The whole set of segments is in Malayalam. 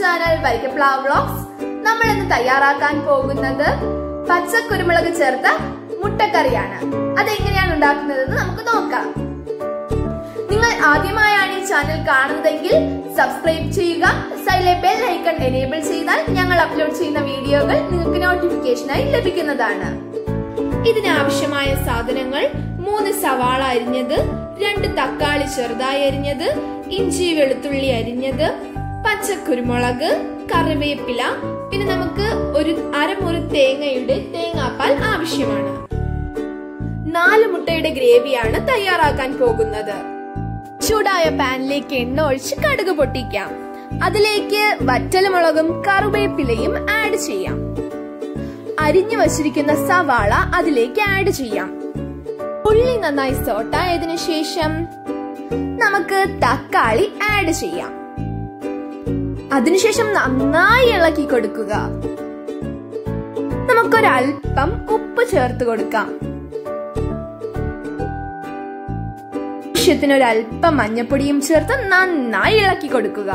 Channel വൈക്കപ്ലാവ് vlogs. നമ്മൾ ഇന്ന് തയ്യാറാക്കാൻ പോകുന്നത് പച്ചക്കുരുമുളക് ചേർത്ത മുട്ടക്കറിയാണ്. അതെങ്ങനെയാണ് ഉണ്ടാക്കുന്നതെന്ന് നമുക്ക് നോക്കാം. നിങ്ങൾ ആദ്യമായാണ് ഈ ചാനൽ കാണുന്നതെങ്കിൽ സബ്സ്ക്രൈബ് ചെയ്യുക. സൈഡിലെ ബെൽ ഐക്കൺ എനേബിൾ ചെയ്താൽ ഞങ്ങൾ അപ്ലോഡ് ചെയ്യുന്ന വീഡിയോകൾ നിങ്ങൾക്ക് നോട്ടിഫിക്കേഷനായി ലഭിക്കുന്നതാണ്. ഇതിനാവശ്യമായ സാധനങ്ങൾ: 3 സവാള അരിഞ്ഞത്, 2 തക്കാളി ചെറുതായി അരിഞ്ഞത്, ഇഞ്ചി വെളുത്തുള്ളി അരിഞ്ഞത്, പച്ചക്കുരുമുളക്, കറിവേപ്പില, പിന്നെ നമുക്ക് ഒരു അരമുറി തേങ്ങാപ്പാൽ ആവശ്യമാണ്. 4 മുട്ടയുടെ ഗ്രേവിയാണ് തയ്യാറാക്കാൻ പോകുന്നത്. ചൂടായ പാനിലേക്ക് എണ്ണ ഒഴിച്ച് കടുക് പൊട്ടിക്കാം. അതിലേക്ക് വറ്റൽമുളകും കറിവേപ്പിലയും ആഡ് ചെയ്യാം. അരിഞ്ഞു വച്ചിരിക്കുന്ന സവാള അതിലേക്ക് ആഡ് ചെയ്യാം. ഉള്ളി നന്നായി സോട്ടായതിനു ശേഷം നമുക്ക് തക്കാളി ആഡ് ചെയ്യാം. അതിനുശേഷം നന്നായി ഇളക്കി കൊടുക്കുക. നമുക്കൊരൽപ്പം ഉപ്പ് ചേർത്ത് കൊടുക്കാം. ആവശ്യത്തിനൊരൽപ്പം മഞ്ഞപ്പൊടിയും ചേർത്ത് നന്നായി ഇളക്കി കൊടുക്കുക.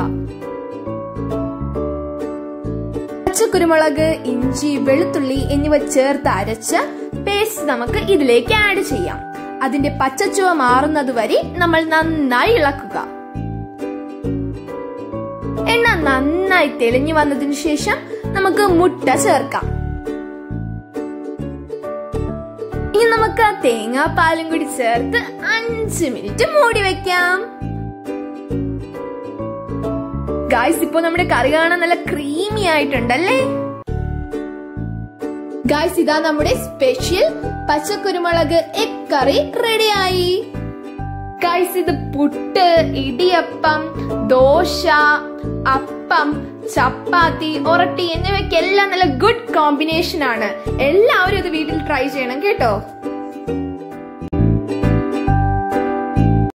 പച്ചക്കുരുമുളക്, ഇഞ്ചി, വെളുത്തുള്ളി എന്നിവ ചേർത്ത് അരച്ച പേസ്റ്റ് നമുക്ക് ഇതിലേക്ക് ആഡ് ചെയ്യാം. അതിന്റെ പച്ചച്ചുവ മാറുന്നത് വരെ നമ്മൾ നന്നായി ഇളക്കുക. എണ്ണ നന്നായി തെളിഞ്ഞു വന്നതിന് ശേഷം നമുക്ക് മുട്ട ചേർക്കാം. ഇനി നമുക്ക് തേങ്ങാപ്പാലും കൂടി ചേർത്ത് 5 മിനിറ്റ് മൂടി വെക്കാം. ഗായ്സ്, ഇപ്പൊ നമ്മുടെ കറി കാണാൻ നല്ല ക്രീമി ആയിട്ടുണ്ടല്ലേ? ഗായ്സ്, ഇതാ നമ്മുടെ സ്പെഷ്യൽ പച്ചക്കുരുമുളക് എഗ് കറി റെഡിയായി. ഗായ്സ്, ഇത് പുട്ട്, ഇടിയപ്പം, ദോശ, അപ്പം, ചപ്പാത്തി, ഒറട്ടി എന്നിവയ്ക്കെല്ലാം നല്ല ഗുഡ് കോമ്പിനേഷൻ ആണ്. എല്ലാവരും ഇത് വീട്ടിൽ ട്രൈ ചെയ്യണം കേട്ടോ.